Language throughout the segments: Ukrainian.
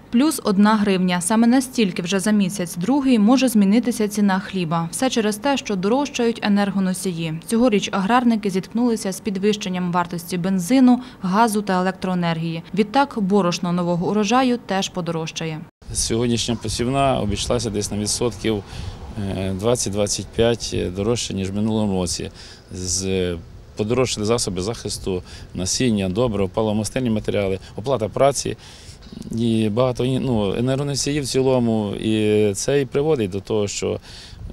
Плюс 1 гривня. Саме настільки вже за місяць-другий може змінитися ціна хліба. Все через те, що дорожчають енергоносії. Цьогоріч аграрники зіткнулися з підвищенням вартості бензину, газу та електроенергії. Відтак, борошно нового урожаю теж подорожчає. Сьогоднішня посівна обійшлася десь на відсотків 20-25 дорожче, ніж в минулому році. Подорожчали засоби захисту, насіння, добрив, паливомастильні матеріали, оплата праці і багато енергоносіїв в цілому. І це і приводить до того, що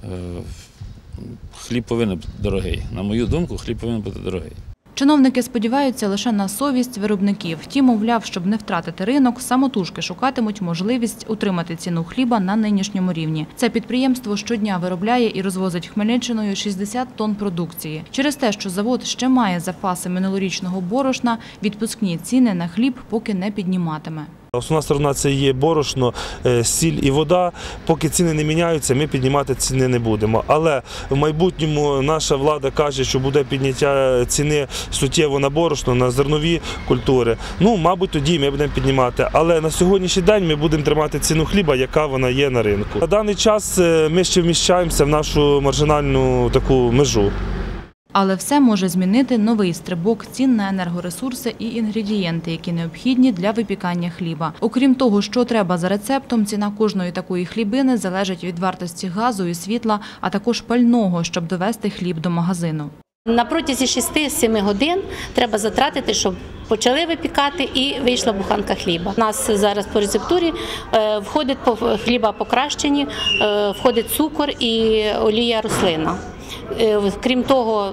хліб повинен бути дорогий. На мою думку, хліб повинен бути дорогий. Чиновники сподіваються лише на совість виробників. Ті, мовляв, щоб не втратити ринок, самотужки шукатимуть можливість утримати ціну хліба на нинішньому рівні. Це підприємство щодня виробляє і розвозить Хмельниччиною 60 тонн продукції. Через те, що завод ще має запаси минулорічного борошна, відпускні ціни на хліб поки не підніматиме. Основна сторона – це є борошно, сіль і вода. Поки ціни не міняються, ми піднімати ціни не будемо. Але в майбутньому наша влада каже, що буде підняття ціни суттєво на борошно, на зернові культури. Мабуть, тоді ми будемо піднімати. Але на сьогоднішній день ми будемо тримати ціну хліба, яка вона є на ринку. На даний час ми ще вміщаємося в нашу маржинальну таку межу. Але все може змінити новий стрибок цін на енергоресурси і інгредієнти, які необхідні для випікання хліба. Окрім того, що треба за рецептом, ціна кожної такої хлібини залежить від вартості газу і світла, а також пального, щоб довести хліб до магазину. На протязі 6-7 годин треба затратити, щоб почали випікати і вийшла буханка хліба. У нас зараз по рецептурі входить хліба покращені, входить цукор і олія рослинна. Крім того,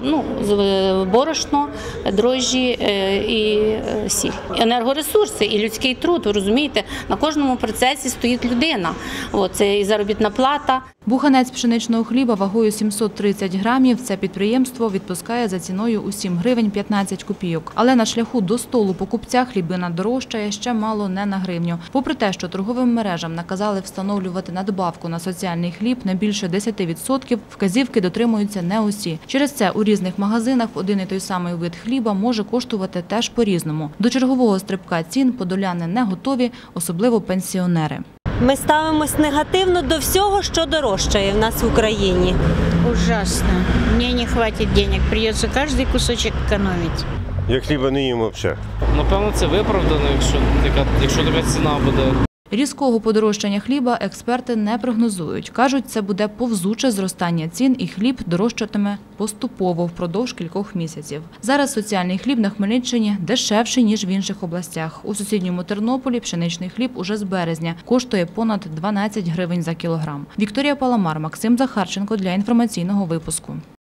борошно, дрожжі і сіль. Енергоресурси і людський труд, ви розумієте, на кожному процесі стоїть людина. Це і заробітна плата. Буханець пшеничного хліба вагою 730 грамів це підприємство відпускає за ціною у 7 гривень 15 копійок. Але на шляху до столу покупця хлібина дорожчає ще мало не на гривню. Попри те, що торговим мережам наказали встановлювати надбавку на соціальний хліб не більше 10%, вказівки дотримуються не усі. Через це у різних магазинах один і той самий вид хліба може коштувати теж по-різному. До чергового стрибка цін подоляни не готові, особливо пенсіонери. Ми ставимось негативно до всього, що дорожчає в нас в Україні. Ужасно. Мені не вистачить грошей, прийдеться кожен кусочок економити. Я хліба не їм взагалі. Напевно, це виправдано, якщо така ціна буде. Різкого подорожчання хліба експерти не прогнозують. Кажуть, це буде повзуче зростання цін і хліб дорожчатиме поступово впродовж кількох місяців. Зараз соціальний хліб на Хмельниччині дешевший, ніж в інших областях. У сусідньому Тернополі пшеничний хліб уже з березня коштує понад 12 гривень за кілограм. Вікторія Паламар, Максим Захарченко для інформаційного випуску.